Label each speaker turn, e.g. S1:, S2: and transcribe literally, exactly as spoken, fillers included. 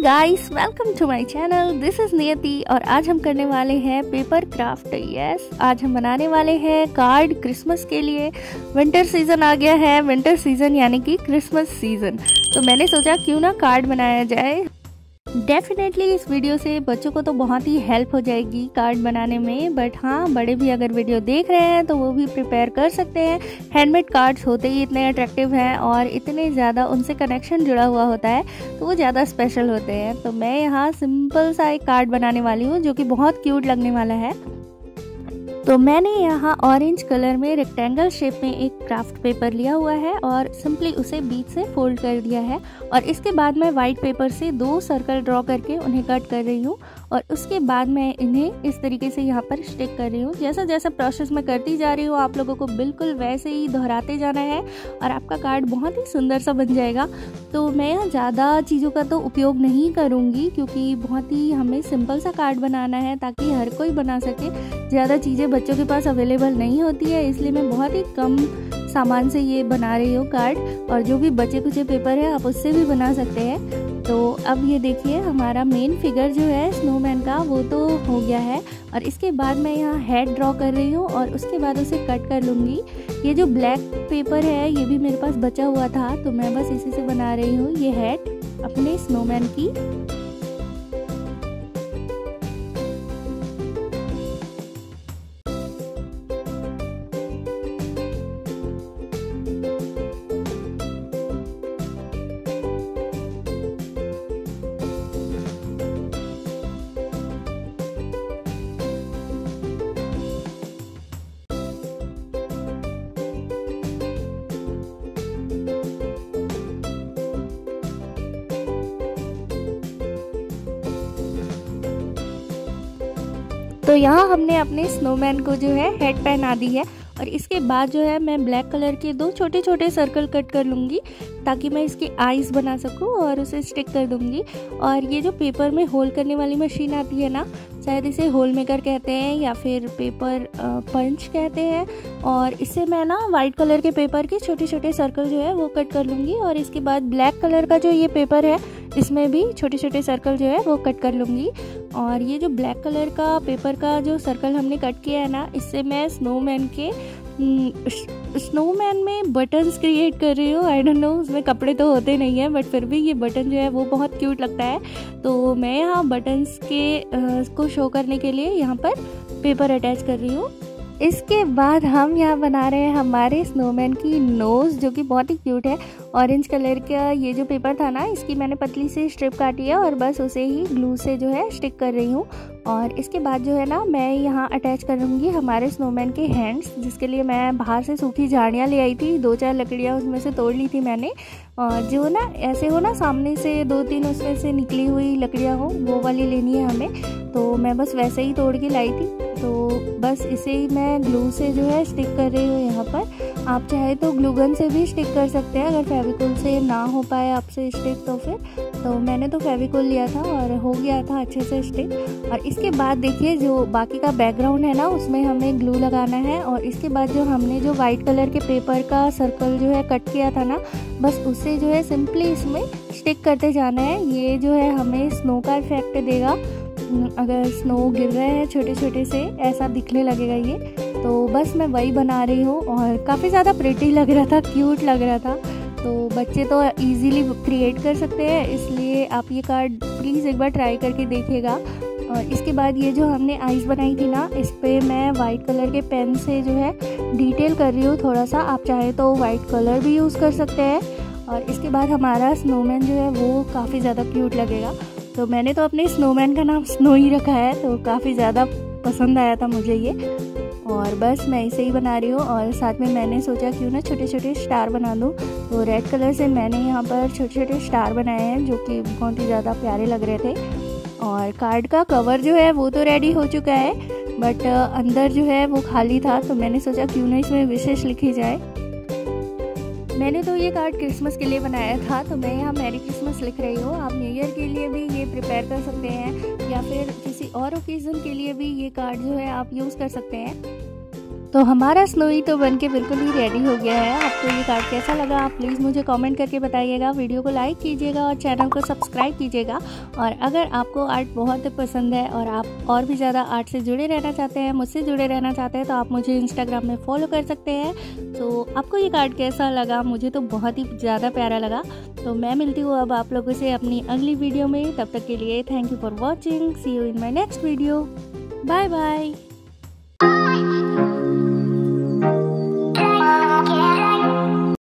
S1: Guys, welcome to my channel. This is Niyati और आज हम करने वाले हैं पेपर क्राफ्ट। यस, आज हम बनाने वाले हैं कार्ड क्रिसमस के लिए। विंटर सीजन आ गया है, विंटर सीजन यानी कि क्रिसमस सीजन। तो मैंने सोचा क्यों ना कार्ड बनाया जाए। डेफिनेटली इस वीडियो से बच्चों को तो बहुत ही हेल्प हो जाएगी कार्ड बनाने में, बट हाँ, बड़े भी अगर वीडियो देख रहे हैं तो वो भी प्रिपेयर कर सकते हैं। हैंडमेड कार्ड्स होते ही इतने अट्रैक्टिव हैं और इतने ज़्यादा उनसे कनेक्शन जुड़ा हुआ होता है तो वो ज़्यादा स्पेशल होते हैं। तो मैं यहाँ सिंपल सा एक कार्ड बनाने वाली हूँ जो कि बहुत क्यूट लगने वाला है। तो मैंने यहाँ ऑरेंज कलर में रेक्टेंगल शेप में एक क्राफ्ट पेपर लिया हुआ है और सिंपली उसे बीच से फोल्ड कर दिया है। और इसके बाद मैं वाइट पेपर से दो सर्कल ड्रॉ करके उन्हें कट कर रही हूँ और उसके बाद मैं इन्हें इस तरीके से यहाँ पर स्टिक कर रही हूँ। जैसा जैसा प्रोसेस मैं करती जा रही हूँ आप लोगों को बिल्कुल वैसे ही दोहराते जाना है और आपका कार्ड बहुत ही सुंदर सा बन जाएगा। तो मैं यहाँ ज़्यादा चीज़ों का तो उपयोग नहीं करूँगी क्योंकि बहुत ही हमें सिंपल सा कार्ड बनाना है ताकि हर कोई बना सके। ज़्यादा चीज़ें बच्चों के पास अवेलेबल नहीं होती है, इसलिए मैं बहुत ही कम सामान से ये बना रही हूँ कार्ड। और जो भी बचे कुचे पेपर है आप उससे भी बना सकते हैं। तो अब ये देखिए हमारा मेन फिगर जो है स्नोमैन का वो तो हो गया है। और इसके बाद मैं यहाँ हेड ड्रॉ कर रही हूँ और उसके बाद उसे कट कर लूँगी। ये जो ब्लैक पेपर है ये भी मेरे पास बचा हुआ था तो मैं बस इसी से बना रही हूँ ये हेड अपने स्नोमैन की। तो यहाँ हमने अपने स्नोमैन को जो है हेड पहना दी है और इसके बाद जो है मैं ब्लैक कलर के दो छोटे छोटे सर्कल कट कर लूँगी ताकि मैं इसकी आईज बना सकूँ और उसे स्टिक कर दूँगी। और ये जो पेपर में होल करने वाली मशीन आती है ना, शायद इसे होल मेकर कहते हैं या फिर पेपर पंच कहते हैं। और इससे मैं ना वाइट कलर के पेपर के छोटे छोटे सर्कल जो है वो कट कर लूँगी और इसके बाद ब्लैक कलर का जो ये पेपर है इसमें भी छोटे छोटे सर्कल जो है वो कट कर लूँगी। और ये जो ब्लैक कलर का पेपर का जो सर्कल हमने कट किया है ना, इससे मैं स्नोमैन के स्नोमैन में बटन्स क्रिएट कर रही हूँ। आई डोंट नो, उसमें कपड़े तो होते नहीं हैं बट फिर भी ये बटन जो है वो बहुत क्यूट लगता है। तो मैं यहाँ बटन्स के आ, को शो करने के लिए यहाँ पर पेपर अटैच कर रही हूँ। इसके बाद हम यहाँ बना रहे हैं हमारे स्नोमैन की नोज़ जो कि बहुत ही क्यूट है। ऑरेंज कलर का ये जो पेपर था ना, इसकी मैंने पतली सी स्ट्रिप काटी है और बस उसे ही ग्लू से जो है स्टिक कर रही हूँ। और इसके बाद जो है ना मैं यहाँ अटैच करूँगी हमारे स्नोमैन के हैंड्स, जिसके लिए मैं बाहर से सूखी झाड़ियाँ ले आई थी। दो चार लकड़ियाँ उसमें से तोड़ ली थी मैंने। और जो ना ऐसे हो ना सामने से दो तीन उसमें से निकली हुई लकड़ियाँ हो वो वाली लेनी है हमें। तो मैं बस वैसे ही तोड़ के लाई थी। तो बस इसे ही मैं ग्लू से जो है स्टिक कर रही हूँ यहाँ पर। आप चाहे तो ग्लू गन से भी स्टिक कर सकते हैं अगर फेविकोल से ना हो पाए आपसे स्टिक तो फिर। तो मैंने तो फेविकोल लिया था और हो गया था अच्छे से स्टिक। और इसके बाद देखिए जो बाकी का बैकग्राउंड है ना उसमें हमें ग्लू लगाना है। और इसके बाद जो हमने जो वाइट कलर के पेपर का सर्कल जो है कट किया था ना, बस उससे जो है सिंपली इसमें स्टिक करते जाना है। ये जो है हमें स्नो का इफेक्ट देगा। अगर स्नो गिर रहे हैं छोटे छोटे से ऐसा दिखने लगेगा ये। तो बस मैं वही बना रही हूँ और काफ़ी ज़्यादा प्रिटी लग रहा था, क्यूट लग रहा था। तो बच्चे तो इजीली क्रिएट कर सकते हैं, इसलिए आप ये कार्ड प्लीज़ एक बार ट्राई करके देखिएगा। और इसके बाद ये जो हमने आइस बनाई थी ना, इस पर मैं वाइट कलर के पेन से जो है डिटेल कर रही हूँ थोड़ा सा। आप चाहे तो वाइट कलर भी यूज़ कर सकते हैं। और इसके बाद हमारा स्नोमैन जो है वो काफ़ी ज़्यादा क्यूट लगेगा। तो मैंने तो अपने स्नोमैन का नाम स्नो ही रखा है, तो काफ़ी ज़्यादा पसंद आया था मुझे ये। और बस मैं इसे ही बना रही हूँ और साथ में मैंने सोचा क्यों ना छोटे छोटे स्टार बना दूँ। तो रेड कलर से मैंने यहाँ पर छोटे छोटे स्टार बनाए हैं जो कि बहुत ही ज़्यादा प्यारे लग रहे थे। और कार्ड का कवर जो है वो तो रेडी हो चुका है बट अंदर जो है वो खाली था, तो मैंने सोचा क्यों ना इसमें विशेष लिखी जाए। मैंने तो ये कार्ड क्रिसमस के लिए बनाया था तो मैं यहाँ मैरी क्रिसमस लिख रही हूँ। आप न्यू ईयर के लिए भी ये प्रिपेयर कर सकते हैं या फिर किसी और ओकेज़न के लिए भी ये कार्ड जो है आप यूज़ कर सकते हैं। तो हमारा स्नोई तो बन के बिल्कुल ही रेडी हो गया है। आपको ये कार्ड कैसा लगा आप प्लीज़ मुझे कमेंट करके बताइएगा। वीडियो को लाइक कीजिएगा और चैनल को सब्सक्राइब कीजिएगा। और अगर आपको आर्ट बहुत पसंद है और आप और भी ज़्यादा आर्ट से जुड़े रहना चाहते हैं, मुझसे जुड़े रहना चाहते हैं, तो आप मुझे इंस्टाग्राम में फॉलो कर सकते हैं। तो आपको ये कार्ड कैसा लगा? मुझे तो बहुत ही ज़्यादा प्यारा लगा। तो मैं मिलती हूँ अब आप लोगों से अपनी अगली वीडियो में। तब तक के लिए thank you for watching. See you in my next video. Bye bye.